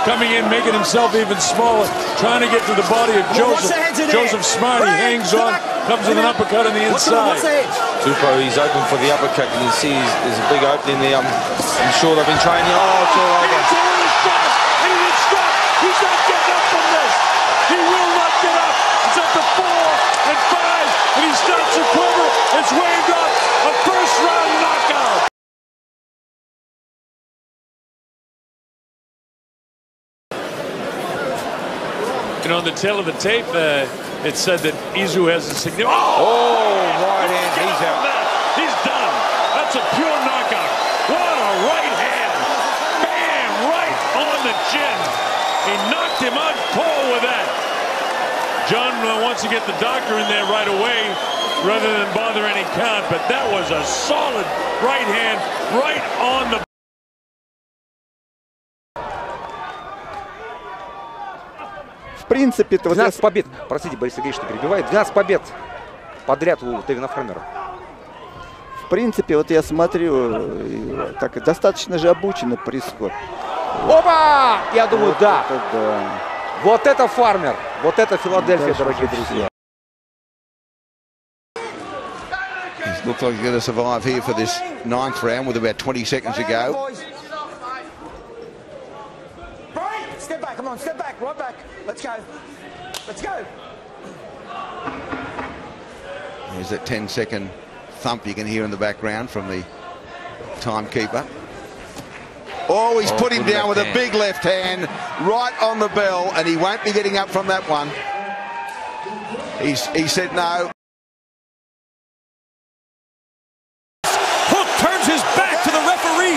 coming in, making himself even smaller, trying to get to the body of Joseph. Joseph Smart, he hangs on, comes with an uppercut on the inside. Tupou, he's open for the uppercut. You can see there's a big opening there. I'm sure they've been training. Oh, it's all over. He's not getting up from this. He will not get up. It's up to 4 and 5, and he starts to quiver. It's waved up. A first-round knockout. And on the tail of the tape, it said that Izu has a significant. Oh, right hand. He's out. He's done. That's a pure knockout. What a right hand. Bam! Right on the chin. He knocked him out cold with that. John wants to get the doctor in there right away rather than bother any count, but that was a solid right hand right on the. В принципе, 12 побед. Простите, Борис Сергеевич, что перебивает. 12 побед подряд у Дэвина Фермера. В принципе, вот я смотрю, так достаточно же обученный Прискотт. Опа! Я думаю, вот да. Это, да. Вот это фармер. Вот это Филадельфия, Дальше дорогие друзья. He looks like he's going to survive here for this 9th round with about 20 seconds to go. Step back, come on, step back, right back. Let's go. Let's go. There's that 10-second thump you can hear in the background from the timekeeper. Oh, he's put him down with a big left hand right on the bell, and he won't be getting up from that one. He said no. Hook turns his back to the referee.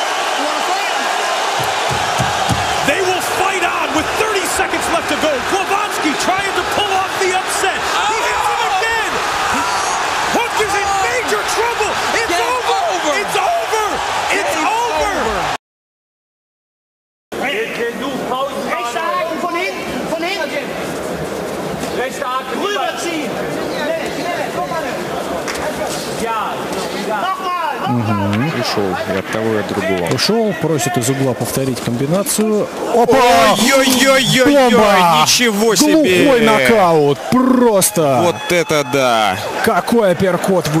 They will fight on with 30 seconds left to go. Glowacki trying to pull off the upset. He hits him again. Hook is in major trouble. It's over. It's over. It's over. Von hinten. Rechte Haken. Rüberziehen. Ja. Ушел и от того, и от другого. Ушел, просит из угла повторить комбинацию. Опа! Ой-ой-ой-ой-ой! Ничего себе! Глухой нокаут. Просто. Вот это да! Какой апперкот.